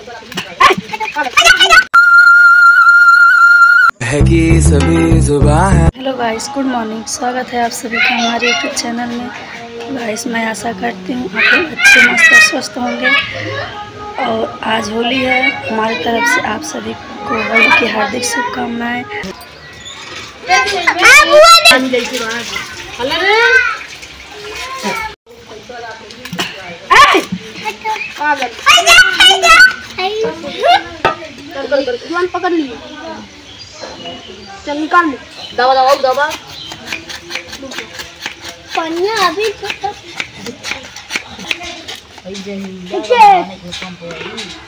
है कि सभी जुबान है। Hello guys, good morning. स्वागत है आप सभी का हमारे यूट्यूब चैनल में। गाइस, मैं आशा करती हूँ आप लोग अच्छे मस्त और स्वस्थ होंगे। और आज होली है, हमारी तरफ से आप सभी को होली की हार्दिक शुभकामनाएं। पकड़ लिए, चल निकाल ले। दबा दबा दबा पनिया अभी तो